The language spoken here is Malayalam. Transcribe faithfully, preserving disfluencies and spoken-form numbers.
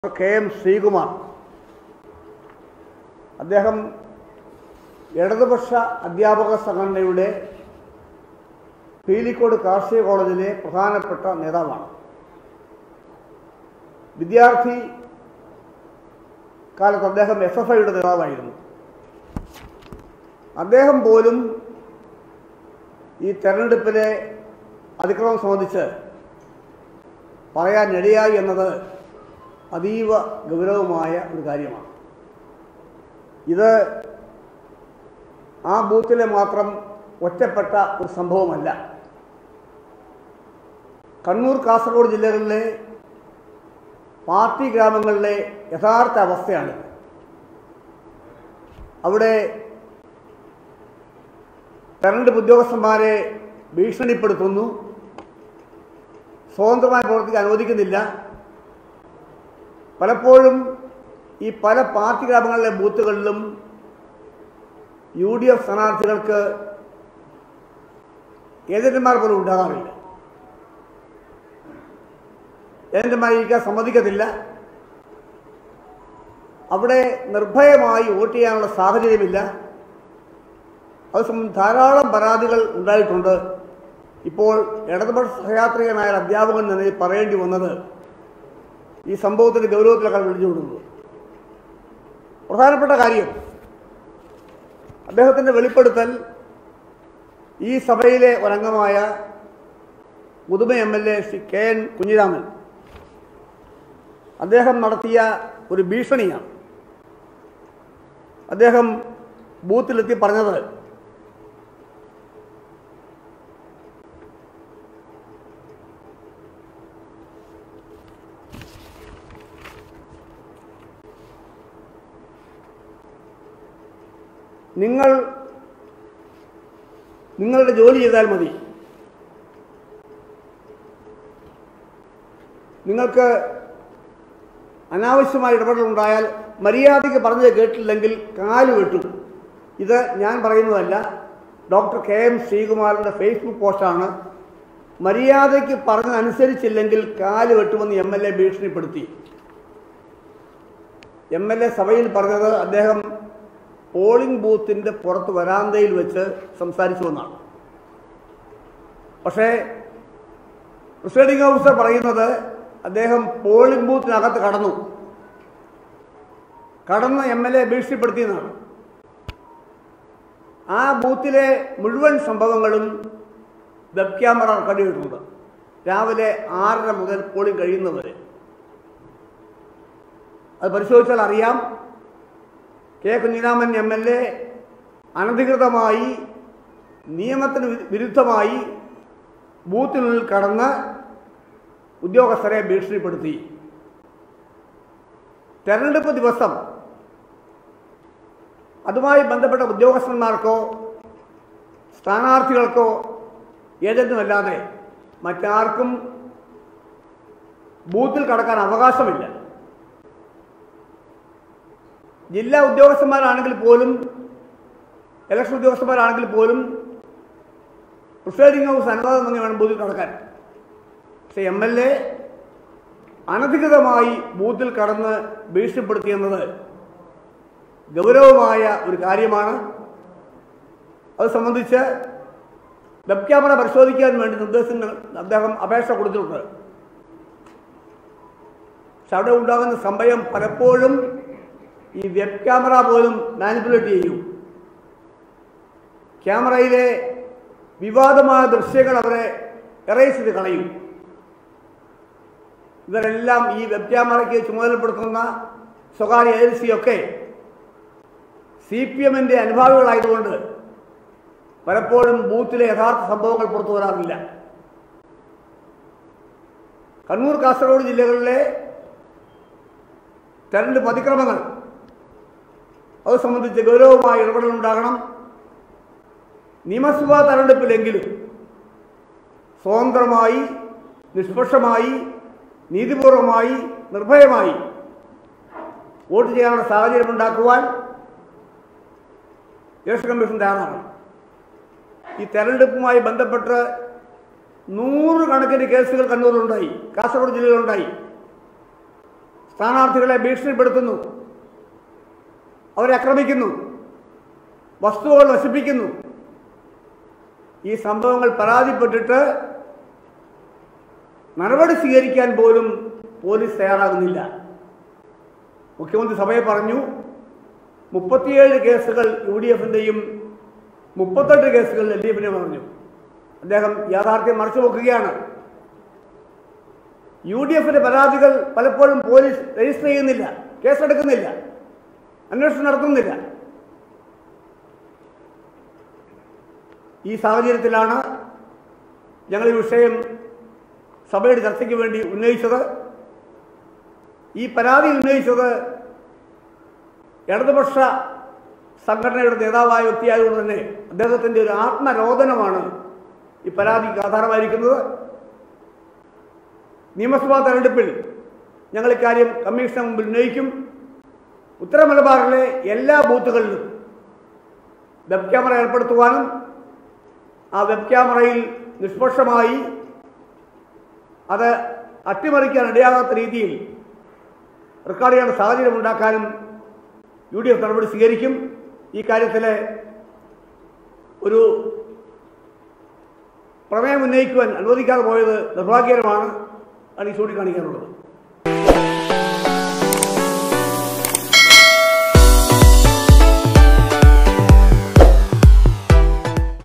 കെ എം ശ്രീകുമാർ അദ്ദേഹം ഇടതുപക്ഷ അധ്യാപക സംഘടനയുടെ പീലിക്കോട് കാർഷിക കോളേജിലെ പ്രധാനപ്പെട്ട നേതാവാണ്. വിദ്യാർത്ഥി കാലത്ത് അദ്ദേഹം എസ് എഫ് ഐയുടെ നേതാവായിരുന്നു. അദ്ദേഹം പോലും ഈ തെരഞ്ഞെടുപ്പിലെ അതിക്രമം സംബന്ധിച്ച് പറയാനിടയായി എന്നത് അതീവ ഗൗരവമായ ഒരു കാര്യമാണ്. ഇത് ആ ബൂത്തിലെ മാത്രം ഒറ്റപ്പെട്ട ഒരു സംഭവമല്ല. കണ്ണൂർ, കാസർഗോഡ് ജില്ലകളിലെ പാർട്ടി ഗ്രാമങ്ങളിലെ യഥാർത്ഥ അവസ്ഥയാണ്. അവിടെ തെരഞ്ഞെടുപ്പ് ഉദ്യോഗസ്ഥന്മാരെ ഭീഷണിപ്പെടുത്തുന്നു, സ്വതന്ത്രമായി പ്രവർത്തിക്കാൻ അനുവദിക്കുന്നില്ല. പലപ്പോഴും ഈ പല പാർട്ടി ഗ്രാമങ്ങളിലെ ബൂത്തുകളിലും യു ഡി എഫ് സ്ഥാനാർത്ഥികൾക്ക് ഏജന്റുമാർ പോലും ഉണ്ടാകാറില്ല. ഏജന്റുമാരിക്കാൻ സമ്മതിക്കത്തില്ല. അവിടെ നിർഭയമായി വോട്ട് ചെയ്യാനുള്ള സാഹചര്യമില്ല. അത് സംബന്ധിച്ച് ധാരാളം പരാതികൾ ഉണ്ടായിട്ടുണ്ട്. ഇപ്പോൾ ഇടതുപക്ഷ സഹയാത്രികനായ അധ്യാപകൻ തന്നെ പറയേണ്ടി വന്നത് ഈ സംഭവത്തിൻ്റെ ഗൗരവത്തിലൊക്കെ വിളിച്ചുകൊടുക്കുന്നത്. പ്രധാനപ്പെട്ട കാര്യം, അദ്ദേഹത്തിൻ്റെ വെളിപ്പെടുത്തൽ ഈ സഭയിലെ ഒരംഗമായ മുതുമ M L A Shri K N Kunhiraman അദ്ദേഹം നടത്തിയ ഒരു ഭീഷണിയാണ്. അദ്ദേഹം ബൂത്തിലെത്തി പറഞ്ഞത്, നിങ്ങൾ നിങ്ങളുടെ ജോലി ചെയ്താൽ മതി, നിങ്ങൾക്ക് അനാവശ്യമായ ഇടപെടലുണ്ടായാൽ മര്യാദയ്ക്ക് പറഞ്ഞത് കേട്ടില്ലെങ്കിൽ കാല് വെട്ടും. ഇത് ഞാൻ പറയുന്നതല്ല, ഡോക്ടർ കെ എം ശ്രീകുമാറിൻ്റെ ഫേസ്ബുക്ക് പോസ്റ്റാണ്. മര്യാദയ്ക്ക് പറഞ്ഞതനുസരിച്ചില്ലെങ്കിൽ കാല് വെട്ടുമെന്ന് എം എൽ എ ഭീഷണിപ്പെടുത്തി. എം എൽ എ സഭയിൽ പറഞ്ഞത് അദ്ദേഹം പോളിംഗ് ബൂത്തിൻ്റെ പുറത്ത് വരാന്തയിൽ വെച്ച് സംസാരിച്ചുവെന്നാണ്. പക്ഷേ പ്രിസൈഡിംഗ് ഓഫീസർ പറയുന്നത് അദ്ദേഹം പോളിംഗ് ബൂത്തിനകത്ത് കടന്നു കടന്ന് എം എൽ എ ഭീഷണിപ്പെടുത്തിയെന്നാണ്. ആ ബൂത്തിലെ മുഴുവൻ സംഭവങ്ങളും വെബ് ക്യാമറ റെക്കോർഡ് ചെയ്തിട്ടുണ്ട്. രാവിലെ ആറര മുതൽ പോളിംഗ് കഴിയുന്നവരെ അത് പരിശോധിച്ചാൽ അറിയാം. K Kunhiraman M L A അനധികൃതമായി നിയമത്തിന് വിരുദ്ധമായി ബൂത്തിനുള്ളിൽ കടന്ന് ഉദ്യോഗസ്ഥരെ ഭീഷണിപ്പെടുത്തി. തെരഞ്ഞെടുപ്പ് ദിവസം അതുമായി ബന്ധപ്പെട്ട ഉദ്യോഗസ്ഥന്മാർക്കോ സ്ഥാനാർത്ഥികൾക്കോ ഏജന്റുമല്ലാതെ മറ്റാർക്കും ബൂത്തിൽ കടക്കാൻ അവകാശമില്ല. ജില്ലാ ഉദ്യോഗസ്ഥന്മാരാണെങ്കിൽ പോലും ഇലക്ഷൻ ഉദ്യോഗസ്ഥന്മാരാണെങ്കിൽ പോലും പ്രിസൈഡിംഗ് ഹൗസ് അനുവാദം തന്നെ വേണം ബൂത്തിൽ കടക്കാൻ. പക്ഷേ എം എൽ എ അനധികൃതമായി ബൂത്തിൽ കടന്ന് ഭീഷണിപ്പെടുത്തിയെന്നത് ഗൗരവമായ ഒരു കാര്യമാണ്. അത് സംബന്ധിച്ച് വെബ് ക്യാമറ പരിശോധിക്കാൻ വേണ്ടി നിർദ്ദേശങ്ങൾ അദ്ദേഹം അപേക്ഷ കൊടുത്തിട്ടുണ്ട്. പക്ഷെ അവിടെ ഉണ്ടാകുന്ന സംഭവം പലപ്പോഴും ഈ വെബ് ക്യാമറ പോലും മാനിപ്പുലേറ്റ് ചെയ്യും. ക്യാമറയിലെ വിവാദമായ ദൃശ്യങ്ങൾ അവരെ എറേസ് ചെയ്ത് കളയും. ഇവരെല്ലാം ഈ വെബ് ക്യാമറയ്ക്ക് ചുമതലപ്പെടുത്തുന്ന സ്വകാര്യ ഏജൻസിയൊക്കെ സി പി എമ്മിൻ്റെ അനുഭാവികളായതുകൊണ്ട് പലപ്പോഴും ബൂത്തിലെ യഥാർത്ഥ സംഭവങ്ങൾ പുറത്തു വരാറില്ല. കണ്ണൂർ, കാസർഗോഡ് ജില്ലകളിലെ തെരഞ്ഞെടുപ്പ് അതിക്രമങ്ങൾ അത് സംബന്ധിച്ച് ഗൗരവമായ ഇടപെടലുണ്ടാകണം. നിയമസഭാ തെരഞ്ഞെടുപ്പിലെങ്കിലും സ്വതന്ത്രമായി, നിഷ്പക്ഷമായി, നീതിപൂർവമായി, നിർഭയമായി വോട്ട് ചെയ്യാനുള്ള സാഹചര്യം ഉണ്ടാക്കുവാൻ ഇലക്ഷൻ കമ്മീഷൻ തയ്യാറാണ്. ഈ തെരഞ്ഞെടുപ്പുമായി ബന്ധപ്പെട്ട് നൂറുകണക്കിന് കേസുകൾ കണ്ണൂരിലുണ്ടായി, കാസർഗോഡ് ജില്ലയിലുണ്ടായി. സ്ഥാനാർത്ഥികളെ ഭീഷണിപ്പെടുത്തുന്നു, അവരെ ആക്രമിക്കുന്നു, വസ്തുക്കൾ നശിപ്പിക്കുന്നു. ഈ സംഭവങ്ങൾ പരാതിപ്പെട്ടിട്ട് നടപടി സ്വീകരിക്കാൻ പോലും പോലീസ് തയ്യാറാകുന്നില്ല. മുഖ്യമന്ത്രി സഭയെ പറഞ്ഞു, മുപ്പത്തിയേഴ് കേസുകൾ യു ഡി എഫിൻ്റെയും മുപ്പത്തെട്ട് കേസുകൾ എൽ ഡി എഫിൻ്റെയും പറഞ്ഞു. അദ്ദേഹം യാഥാർത്ഥ്യം മറച്ചു വെക്കുകയാണ്. യു ഡി എഫിൻ്റെ പരാതികൾ പലപ്പോഴും പോലീസ് രജിസ്റ്റർ ചെയ്യുന്നില്ല, കേസെടുക്കുന്നില്ല, അന്വേഷണം നടത്തുന്നില്ല. ഈ സാഹചര്യത്തിലാണ് ഞങ്ങൾ ഈ വിഷയം സഭയുടെ ചർച്ചയ്ക്ക് വേണ്ടി ഉന്നയിച്ചത്. ഈ പരാതി ഉന്നയിച്ചത് ഇടതുപക്ഷ സംഘടനയുടെ നേതാവായ വ്യക്തിയായതുകൊണ്ട് തന്നെ അദ്ദേഹത്തിൻ്റെ ഒരു ആത്മരോദനമാണ് ഈ പരാതിക്ക് ആധാരമായിരിക്കുന്നത്. നിയമസഭാ തെരഞ്ഞെടുപ്പിൽ ഞങ്ങൾ ഇക്കാര്യം കമ്മീഷന് മുമ്പിൽ ഉന്നയിക്കും. ഉത്തര മലബാറിലെ എല്ലാ ബൂത്തുകളിലും വെബ് ക്യാമറ ഏർപ്പെടുത്തുവാനും ആ വെബ് ക്യാമറയിൽ നിഷ്പക്ഷമായി അത് അട്ടിമറിക്കാൻ ഇടയാകാത്ത രീതിയിൽ റെക്കോർഡ് ചെയ്യാൻ സാഹചര്യം ഉണ്ടാക്കാനും യു ഡി എഫ് നടപടി സ്വീകരിക്കും. ഈ കാര്യത്തിൽ ഒരു പ്രമേയം ഉന്നയിക്കുവാൻ അനുവദിക്കാതെ പോയത് നിർഭാഗ്യകരമാണ് ആണ് ഈ ചൂണ്ടിക്കാണിക്കാനുള്ളത്.